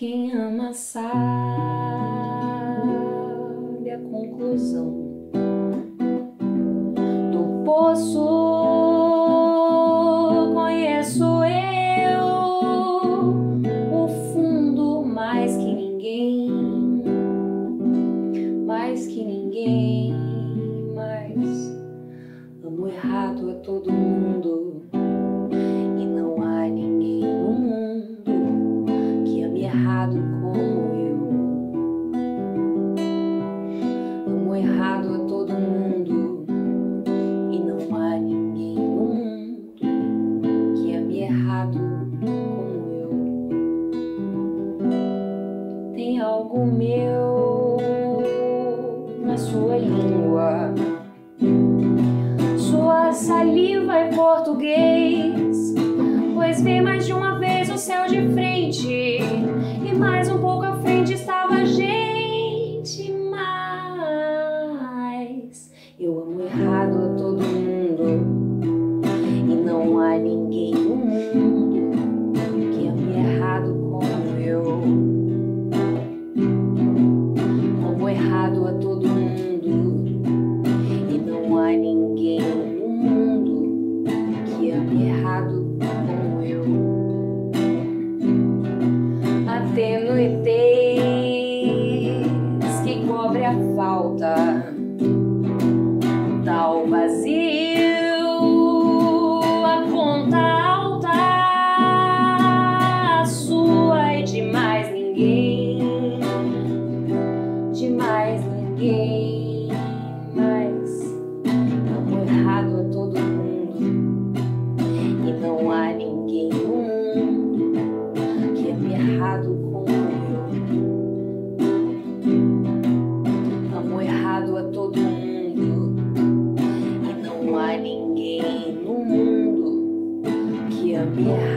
Quem ama sabe a conclusão do poço. Conheço eu o fundo mais que ninguém, mais que ninguém. Mas amo errado a todo mundo e não há ninguém no mundo que ame errado como eu. Amo errado a todo mundo e não há ninguém no mundo que ame errado como eu. Tem algo meu na sua língua, sua saliva é português, pois vi mais de uma vez o céu de frente e mais um pouco à frente estava a gente. Mas eu amo errado a todo mundo e não há ninguém no mundo que ame errado como eu. Amo errado a todo mundo e não há ninguém no mundo que ame errado como eu. A tenuitez que cobre a falta, tal vazio, a conta alta, a sua e de mais ninguém, de mais ninguém. Mas amo errado a todo mundo e não há ninguém no mundo que ame errado como eu. Amo errado a todo mundo e não há ninguém no mundo que ame errado